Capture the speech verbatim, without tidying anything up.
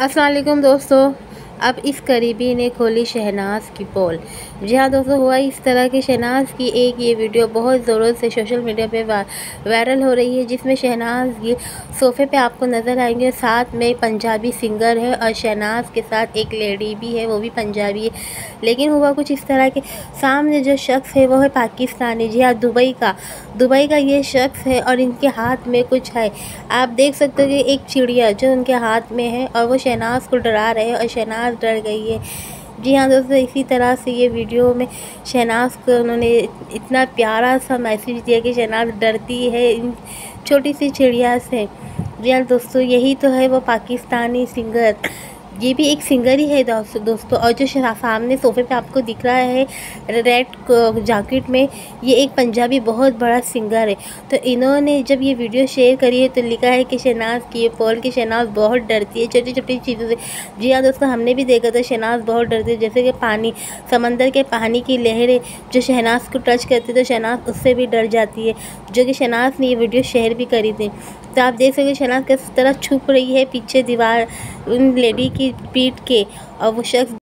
अस्सलाम वालेकुम दोस्तों। अब इस करीबी ने खोली शहनाज की पोल। जी हाँ दोस्तों, हुआ इस तरह कि शहनाज की एक ये वीडियो बहुत ज़ोरों से सोशल मीडिया पे वायरल हो रही है, जिसमें शहनाज ये सोफ़े पे आपको नज़र आएंगे। साथ में पंजाबी सिंगर है और शहनाज के साथ एक लेडी भी है, वो भी पंजाबी है। लेकिन हुआ कुछ इस तरह के, सामने जो शख्स है वो है पाकिस्तानी। जी हाँ, दुबई का दुबई का ये शख्स है और इनके हाथ में कुछ है। आप देख सकते हो कि एक चिड़िया जो उनके हाथ में है और वो शहनाज को डरा रहे हैं और शहनाज डर गई है। जी हाँ दोस्तों, इसी तरह से ये वीडियो में शहनाज को उन्होंने इतना प्यारा सा मैसेज दिया कि शहनाज डरती है इन छोटी सी चिड़िया से। जी हाँ दोस्तों, यही तो है वो पाकिस्तानी सिंगर। ये भी एक सिंगर ही है दोस्तों। और जो सामने सोफे पे आपको दिख रहा है रेड जैकेट में, ये एक पंजाबी बहुत बड़ा सिंगर है। तो इन्होंने जब ये वीडियो शेयर करी है तो लिखा है कि शहनाज की ये पोल की शहनाज बहुत डरती है छोटी छोटी चीज़ों से। जी हाँ दोस्तों, हमने भी देखा था शहनाज बहुत डरती है, जैसे कि पानी, समंदर के पानी की लहरें जो शहनाज को टच करती है तो शहनाज उससे भी डर जाती है, जो कि शहनाज ने ये वीडियो शेयर भी करी थी। तो आप देख सकते शहनाज किस तरह छुप रही है पीछे दीवार उन लेडी की पीठ के, और वो शख्स